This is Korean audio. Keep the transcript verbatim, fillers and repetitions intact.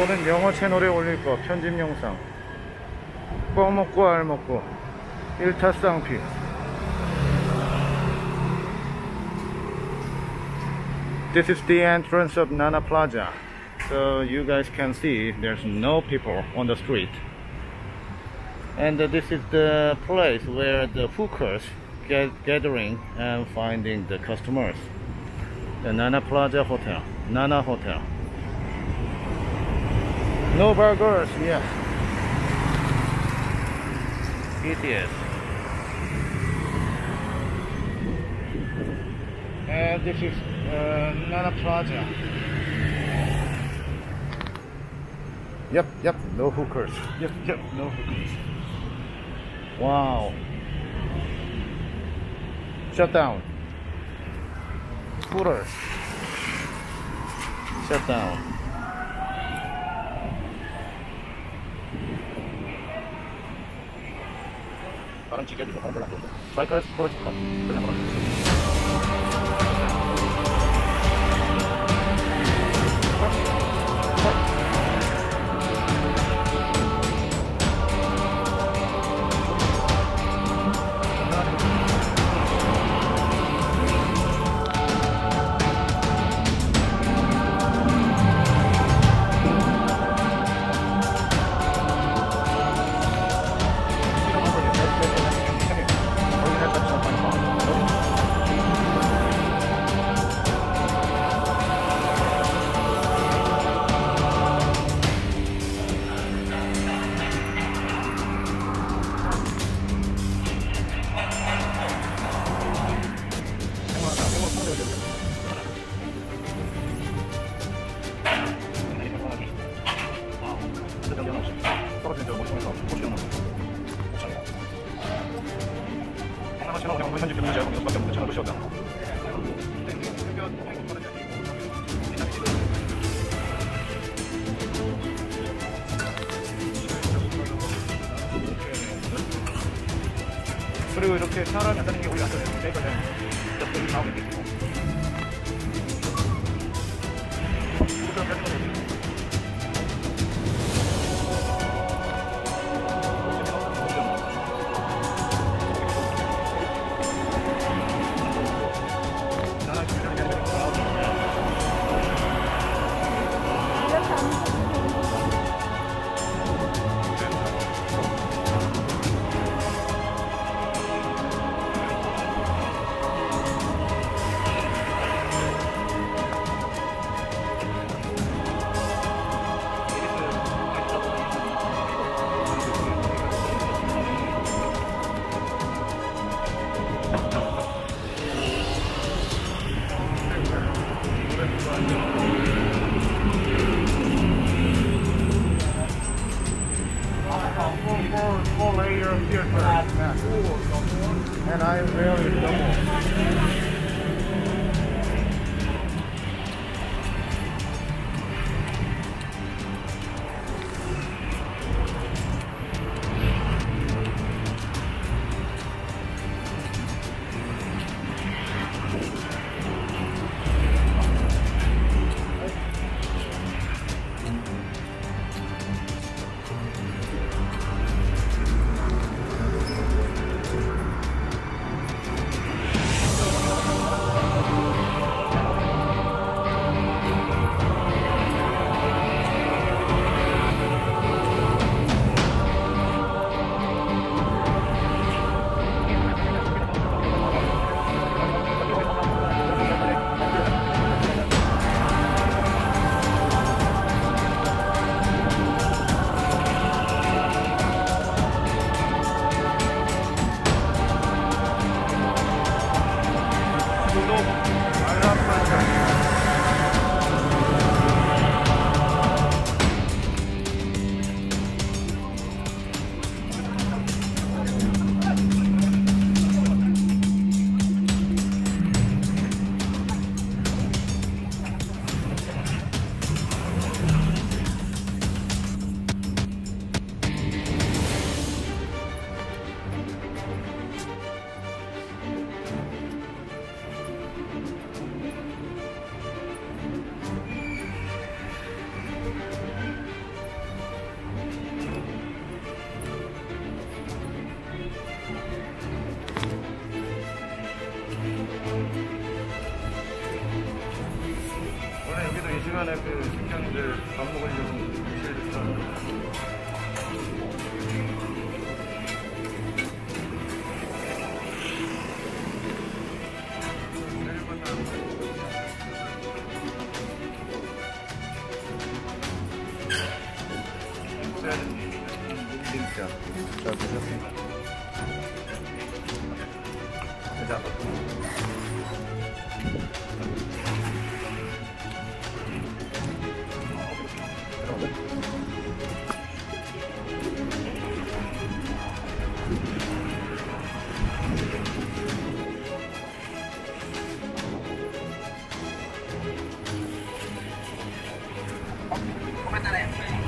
이거는 영어 채널에 올릴 거 편집 영상. 꺼먹고 알먹고 일타쌍피. This is the entrance of Nana Plaza. So you guys can see there's no people on the street. And uh, this is the place where the hookers get gathering and finding the customers. The Nana Plaza Hotel, Nana Hotel. No burgers, yes. It is. And this is uh, Nana Plaza. Yep, yep, no hookers. Yep, yep, no hookers. Wow. Shut down. Scooters. Shut down. Strikers, 그리고 이렇게 사람이 안다는 게 우리가 안다는 게 거는 옆에 나오게 되고 Four layer here, and I really double. 오랜만에 그 직장인들 밥 먹으려고 제일 좋아하는 진짜 잘 드셨습니다. 자. Mata na yan.